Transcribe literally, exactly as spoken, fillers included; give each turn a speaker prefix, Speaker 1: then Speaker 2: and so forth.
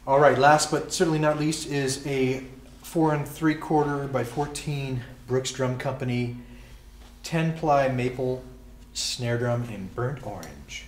Speaker 1: All right, last but certainly not least is a four and three quarter by fourteen Brooks Drum Company ten ply maple snare drum in burnt orange.